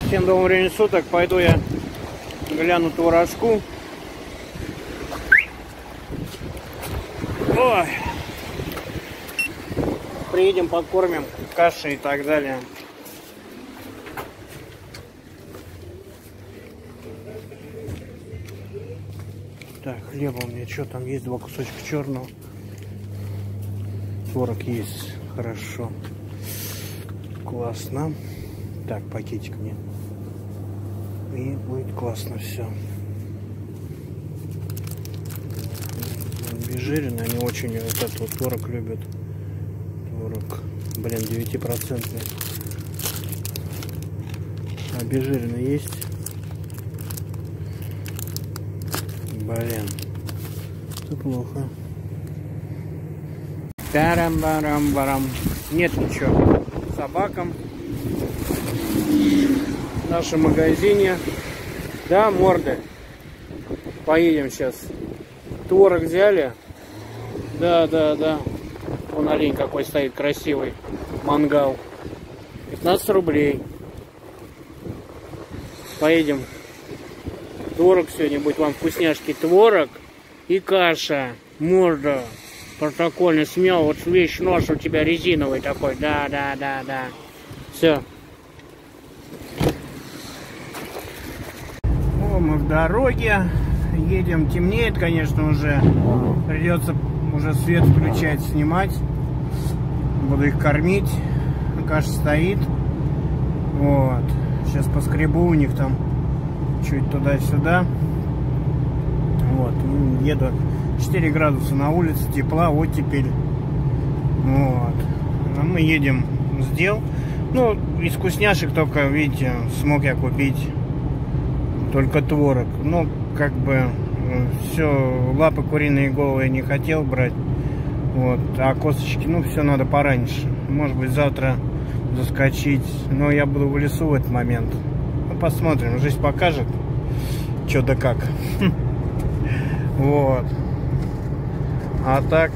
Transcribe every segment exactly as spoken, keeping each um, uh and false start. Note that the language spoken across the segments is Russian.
Всем доброго времени суток. Пойду я гляну творожку. Ой. Приедем, покормим кашей и так далее. Так, хлеба у меня что там есть? Два кусочка черного. Творог есть. Хорошо. Классно. Так, пакетик мне. И будет классно все. Обезжиренный, они очень вот этот вот творог любят. Творог, блин, девятипроцентный. Обезжиренный есть. Блин, это плохо. Тарам-барам-барам. Нет ничего. Собакам. В нашем магазине. Да, морды. Поедем сейчас. Творог взяли. Да, да, да. Вон олень какой стоит красивый. Мангал. пятнадцать рублей. Поедем. Творог сегодня будет вам вкусняшки. Творог и каша. Морда. Протокольно смел. Вот вещь нож у тебя резиновый такой. Да, да, да, да. Все. О, мы в дороге. Едем. Темнеет, конечно, уже. Придется уже свет включать, снимать. Буду их кормить. Каша стоит. Вот. Сейчас поскребу у них там. Чуть туда-сюда. Вот. Еду. четыре градуса на улице. Тепла. Оттепель. Вот. А мы едем с дел. Ну, из вкусняшек только, видите, смог я купить только творог. Ну, как бы, все, лапы куриные головы я не хотел брать. Вот, а косточки, ну, все надо пораньше. Может быть, завтра заскочить. Но я буду в лесу в этот момент. Ну, посмотрим, жизнь покажет, что да как. Вот. А так,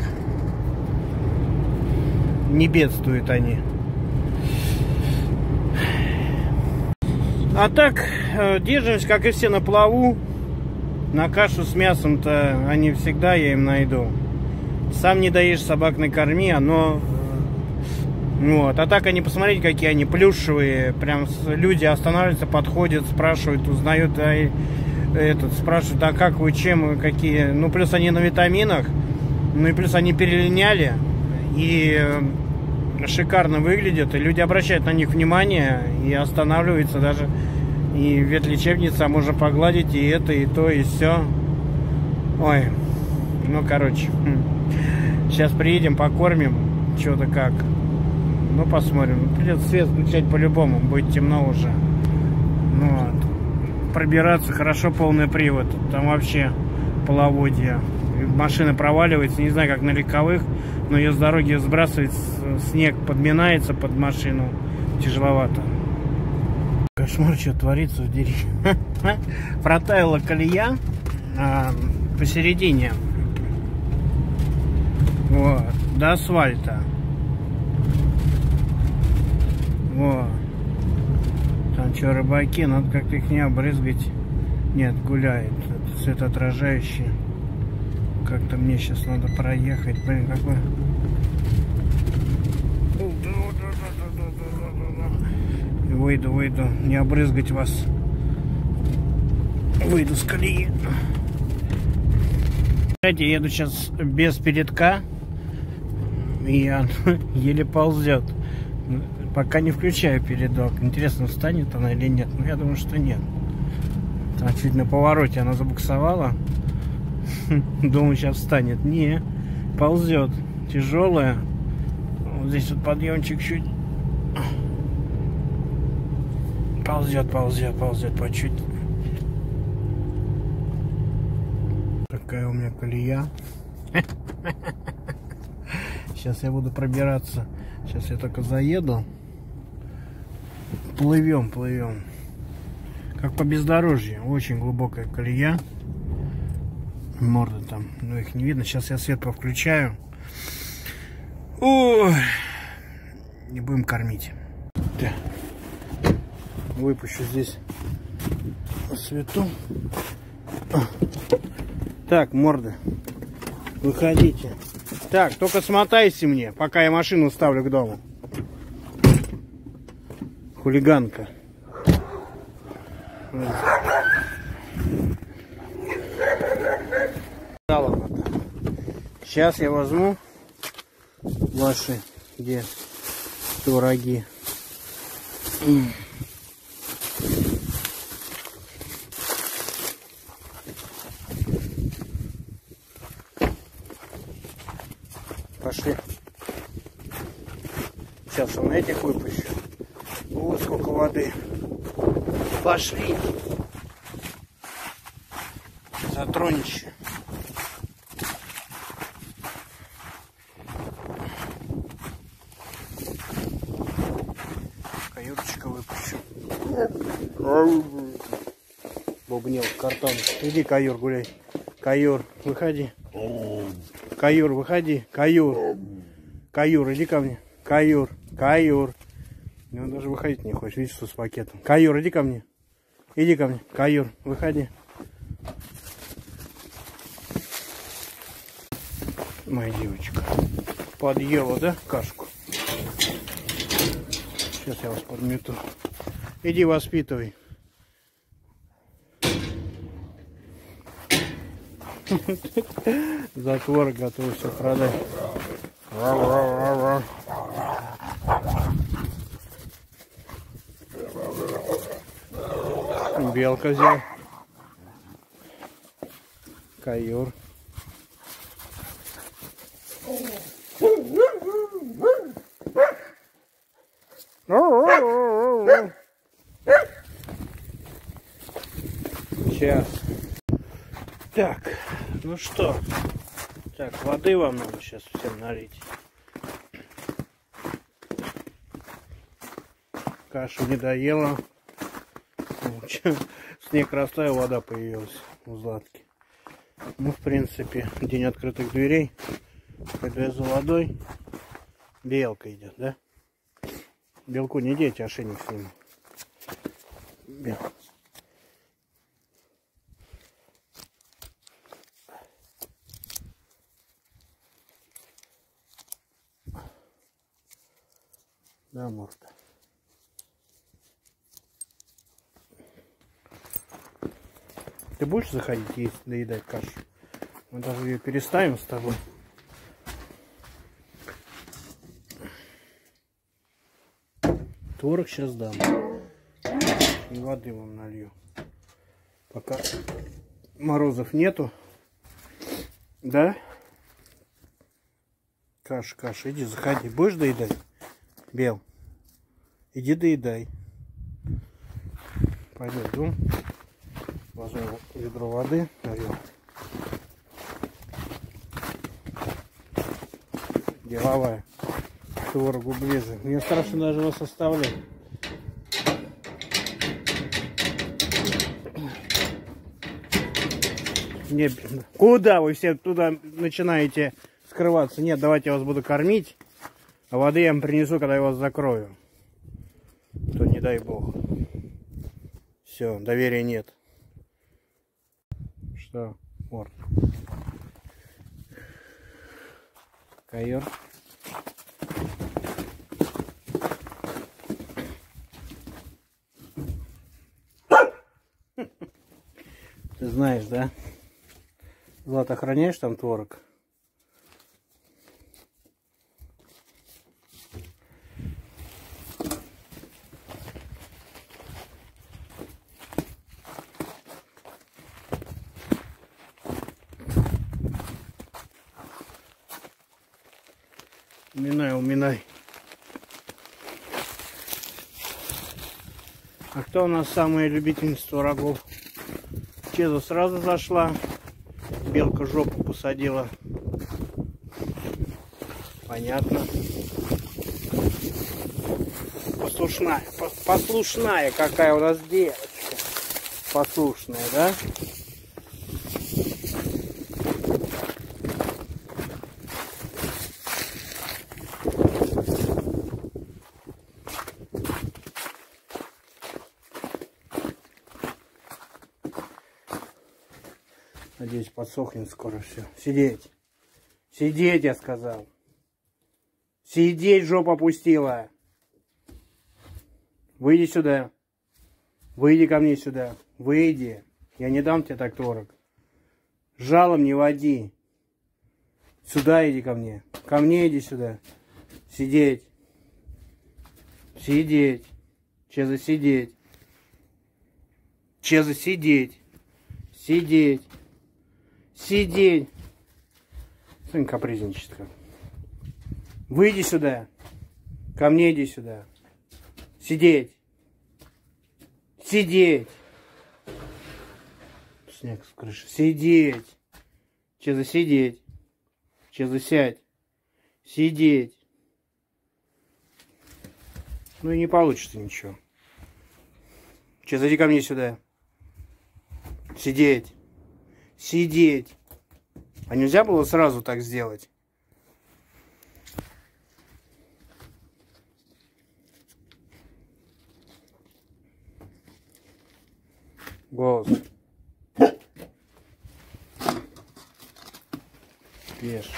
не бедствуют они. А так, держимся, как и все, на плаву. На кашу с мясом-то они всегда, я им найду. Сам не доешь, собак накорми, оно... Вот. А так они, посмотрите, какие они плюшевые. Прям люди останавливаются, подходят, спрашивают, узнают, а этот, спрашивают, а как вы, чем, какие... Ну, плюс они на витаминах, ну и плюс они перелиняли. И шикарно выглядят, и люди обращают на них внимание и останавливаются даже. И ветлечебница, можно погладить и это, и то, и все. Ой, ну короче, сейчас приедем, покормим, что-то как. Ну посмотрим, придется свет включать по-любому, будет темно уже. Ну, вот. Пробираться хорошо, полный привод, там вообще половодье. Машина проваливается, не знаю как на легковых, но ее с дороги сбрасывает, снег подминается под машину, тяжеловато. Кошмар, что творится в деревне. Протаяла колея а, посередине. Вот, до асфальта. Вот. Там что, рыбаки, надо как-то их не обрызгать. Нет, гуляет. Это светоотражающий. Как-то мне сейчас надо проехать. Блин, какой... Выйду, выйду. Не обрызгать вас. Выйду с колеи. Кстати, еду сейчас без передка. И он еле ползет. Пока не включаю передок. Интересно, встанет она или нет. Ну, я думаю, что нет. Там чуть на повороте она забуксовала. Думаю, сейчас встанет. Не, ползет. Тяжелая. Вот здесь вот подъемчик чуть. Ползет, ползет, ползет по чуть. Такая у меня колея. Сейчас я буду пробираться. Сейчас я только заеду. Плывем, плывем. Как по бездорожью. Очень глубокая колея. Морды там, но их не видно. Сейчас я свет повключаю. Ой. И будем кормить. Да. Выпущу здесь на свету. Так, морды, выходите. Так, только смотайся мне, пока я машину ставлю к дому. Хулиганка. Сейчас я возьму ваши где твороги. Пошли. Сейчас он этих выпущу. Вот сколько воды. Пошли. Затронище. Каюрочка выпущу. Бубнил картон. Иди, Каюр, гуляй. Каюр, выходи. Каюр, выходи. Каюр. Каюр, иди ко мне. Каюр. Каюр. Он даже выходить не хочет. Видишь, что с пакетом. Каюр, иди ко мне. Иди ко мне. Каюр, выходи. Моя девочка. Подъела, да, кашку? Сейчас я вас подмету. Иди воспитывай. Затвор готов все продать. Белка взял. Каюр. Сейчас. Так, ну что? Так, воды вам надо сейчас всем налить. Кашу не доела. Снег растаял, вода появилась у Златки. Ну, в принципе, день открытых дверей. Пойду я за водой. Белка идет, да? Белку не дети, ошейник сниму. Бел. Да, морда. Ты будешь заходить есть, доедать кашу? Мы даже ее переставим с тобой. Творог сейчас дам. И воды вам налью. Пока морозов нету. Да? Каша, каша, иди, заходи. Будешь доедать? Бел. Иди доедай. Пойдем. Возьму ведро воды. Налью. Деловая. Творогу ближе. Мне страшно даже его составлять. Не, куда вы все туда начинаете скрываться? Нет, давайте я вас буду кормить. А воды я вам принесу, когда я вас закрою. То не дай бог. Все, доверия нет. Что? Вот. Каюр. Ты знаешь, да? Влад, охраняешь там творог? Уминай, уминай. А кто у нас самая любительница творогов? Чеза сразу зашла. Белка жопу посадила. Понятно. Послушная. Послушная какая у нас девочка. Послушная, да? Надеюсь, подсохнет скоро все. Сидеть. Сидеть, я сказал. Сидеть, жопа опустила. Выйди сюда. Выйди ко мне сюда. Выйди. Я не дам тебе так творог. Жалом не води. Сюда иди ко мне. Ко мне иди сюда. Сидеть. Сидеть. Че за сидеть? Че за сидеть? Сидеть. Сидеть. Сын капризничает как. Выйди сюда. Ко мне иди сюда. Сидеть. Сидеть. Снег с крыши. Сидеть. Че за сидеть? Че за сядь? Сидеть. Ну и не получится ничего. Че зайди ко мне сюда. Сидеть. Сидеть. А нельзя было сразу так сделать? Голос. Ешь.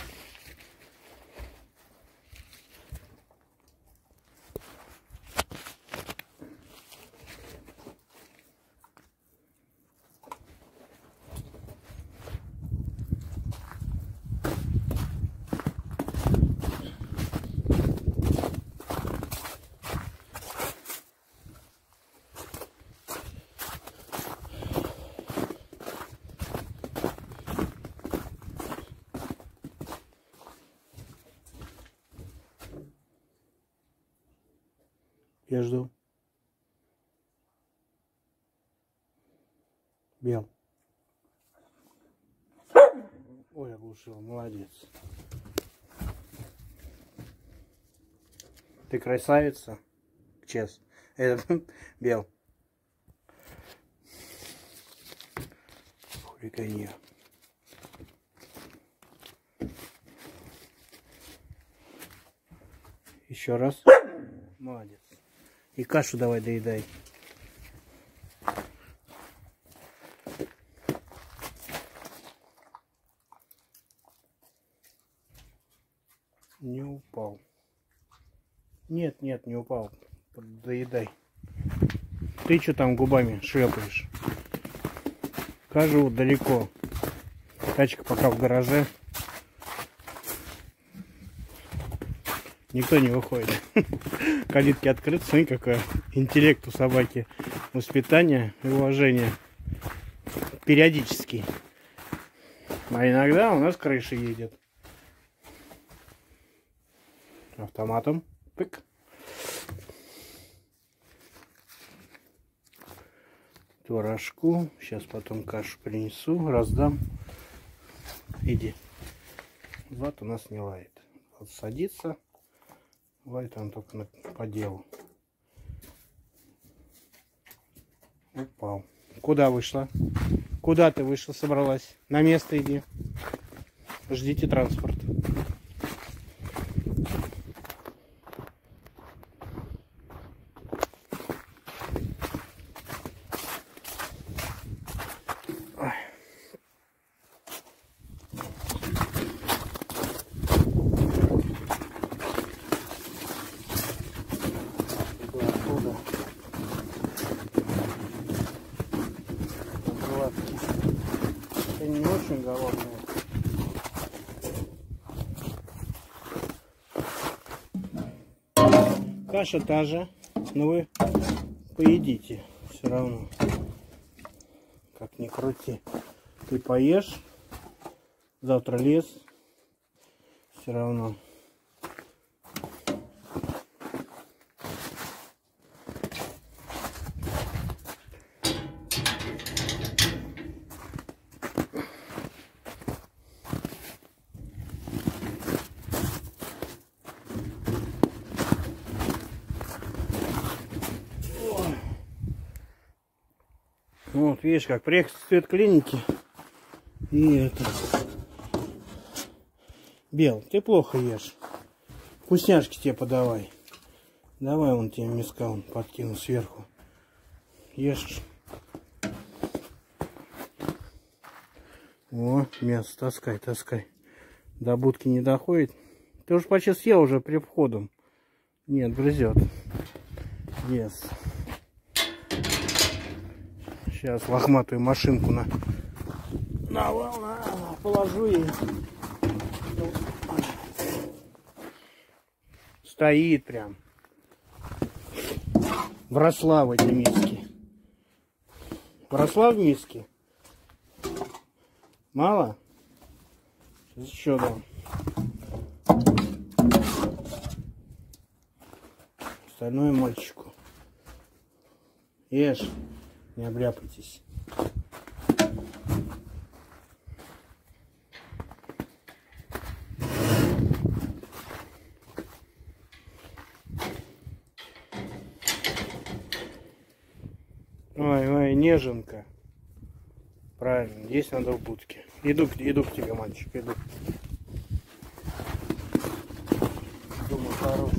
Я жду. Бел. Ой, оглушил. Молодец. Ты красавица. Чес. Это Бел. Хулиганье. Еще раз. Молодец. И кашу давай доедай. Не упал. Нет, нет, не упал. Доедай. Ты что там губами шлепаешь? Кажу далеко. Тачка пока в гараже. Никто не выходит. Калитки открыты. Смотри, какой интеллект у собаки. Воспитание и уважение. Периодически. А иногда у нас крыша едет. Автоматом. Пык. Творожку. Сейчас потом кашу принесу. Раздам. Иди. Влад у нас не лает. Вот садится. Лает он только на, по делу. Упал. Куда вышла? Куда ты вышла, собралась? На место иди. Ждите транспорт. Не очень голодная. Каша та же, но вы поедите все равно. Как ни крути. Ты поешь, завтра лес, все равно. Вот, видишь, как приехал в цвет клиники. И это... Бел, ты плохо ешь. Вкусняшки тебе подавай. Давай вон тебе миска он подкину сверху. Ешь. О, мясо, таскай, таскай. До будки не доходит. Ты уж почти съел уже при входу. Нет, грызет. Yes. Сейчас лохматую машинку на, на, на положу ей. Стоит прям. Вросла в эти миски. Вросла в миски? Мало? Сейчас еще дам. Остальное мальчику. Ешь, не обляпайтесь. Ой, ой, неженка. Правильно, есть надо в будке. Иду, иду к тебе, мальчик, иду. Думаю, хороший.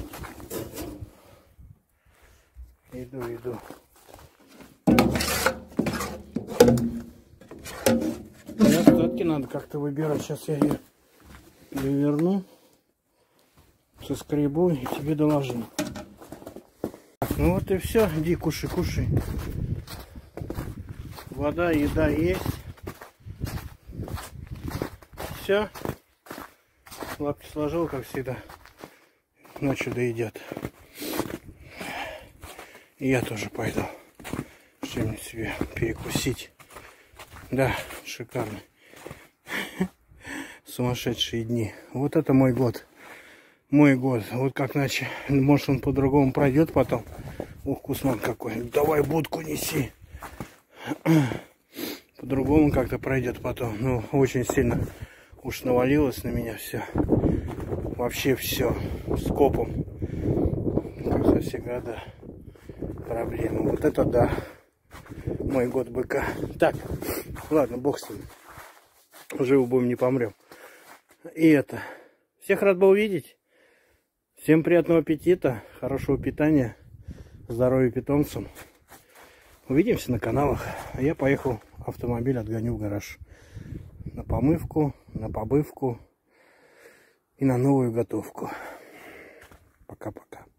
Иду, иду. Мне остатки надо как-то выбирать. Сейчас я ее переверну, соскребу и тебе доложу. Ну вот и все. Иди, кушай, кушай. Вода, еда есть. Все. Лапки сложил, как всегда. Ночью доедят. И я тоже пойду что-нибудь себе перекусить. Да, шикарно. Сумасшедшие дни. Вот это мой год. Мой год. Вот как иначе. Может, он по-другому пройдет потом. Ух, Кусман какой. Давай будку неси. По-другому как-то пройдет потом. Ну, очень сильно уж навалилось на меня все. Вообще все. Скопом. Как со все года. Проблема. Вот это да. Мой год быка. Так, ладно, бог с ним. Живы будем, не помрем. И это. Всех рад был видеть. Всем приятного аппетита, хорошего питания, здоровья питомцам. Увидимся на каналах. А я поехал автомобиль отгоню в гараж. На помывку, на побывку и на новую готовку. Пока-пока.